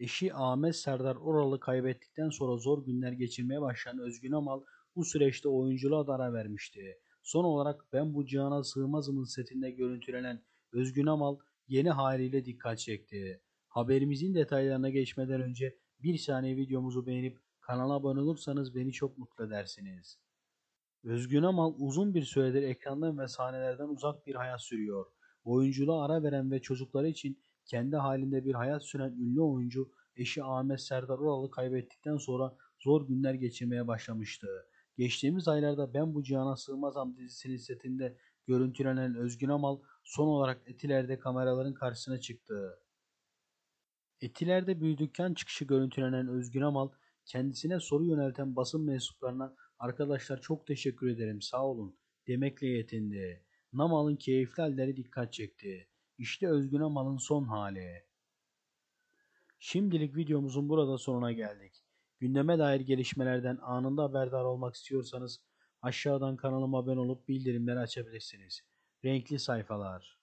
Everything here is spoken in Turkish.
Eşi Ahmet Serdar Oral'ı kaybettikten sonra zor günler geçirmeye başlayan Özgün Amal bu süreçte oyunculuğa da ara vermişti. Son olarak Ben Bu Cihana Sığmazım'ın setinde görüntülenen Özgün Amal yeni haliyle dikkat çekti. Haberimizin detaylarına geçmeden önce bir saniye videomuzu beğenip kanala abone olursanız beni çok mutlu edersiniz. Özgün Amal uzun bir süredir ekrandan ve sahnelerden uzak bir hayat sürüyor. Oyunculuğa ara veren ve çocukları için kendi halinde bir hayat süren ünlü oyuncu eşi Ahmet Serdar Oral'ı kaybettikten sonra zor günler geçirmeye başlamıştı. Geçtiğimiz aylarda Ben Bu Cihana Sığmazam dizisinin setinde görüntülenen Özgün Amal son olarak Etiler'de kameraların karşısına çıktı. Etiler'de bir dükkan çıkışı görüntülenen Özgün Amal kendisine soru yönelten basın mensuplarına "Arkadaşlar çok teşekkür ederim, sağ olun" demekle yetindi. Namal'ın keyifli halleri dikkat çekti. İşte Özgün Amal'ın son hali. Şimdilik videomuzun burada sonuna geldik. Gündeme dair gelişmelerden anında haberdar olmak istiyorsanız aşağıdan kanalıma abone olup bildirimleri açabilirsiniz. Renkli sayfalar.